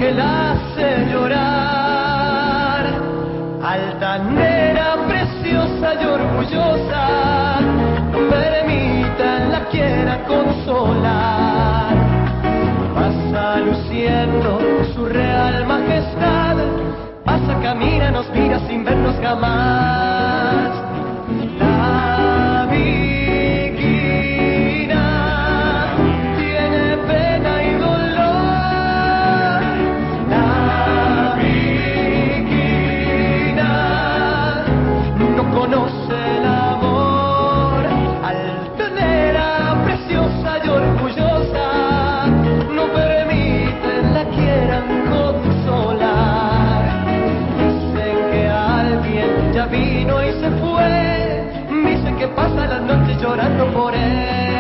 que la hace llorar. Altanera, preciosa y orgullosa, no permitan la quiera consolar. Pasa luciendo su real majestad, pasa, camina, nos mira sin vernos jamás. La Viquina tiene pena y dolor. La Viquina no conoce el amor. Altanera, preciosa y orgullosa, no permiten la quieran consolar. Dicen que alguien ya vino y se fue, dicen que pasa la noche llorando por él.